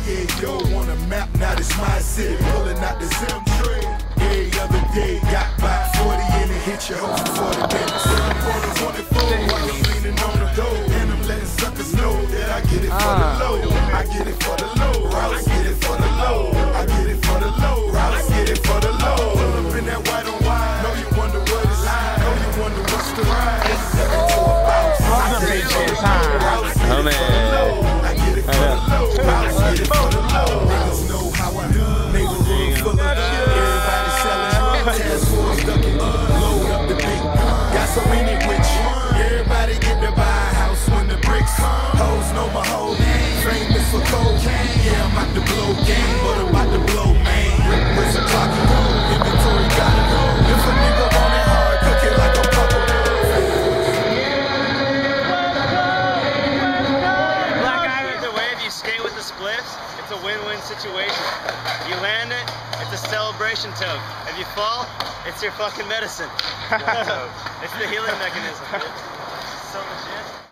yeah, yo, on a map, now this my city. Pulling out the Zim tray. Every other day, got by 40 and it hit your hoe for 40 minutes. I'm on the 24 while I'm leaning on the door. And I'm letting suckers know that I get it for the low. I get it for the low. I get it for the low. I get it for the low. I get it for the low. Pull up in that white on white. Know you wonder what it's like. Know you wonder what's the ride. Ain't stepping to a bounce. I get it for the low. Oh man. I get it for the low. I get it for the low. Niggas know how I do. Neighborhood full of everybody selling. Task force ducking. Load up the big gun. Got so many with you. Everybody get to buy a house when the bricks. Hoes know my whole name. Famous for cocaine. Yeah, I'm out to blow game, but I'm about to blow man. Where's the clock to go? Inventory gotta go. If a nigga want it hard, cook it like a couple. Black guy, either way, if you skate with the splits, it's a win-win situation. If you land it, it's a celebration toke. If you fall, it's your fucking medicine. It's the healing mechanism, dude. So legit.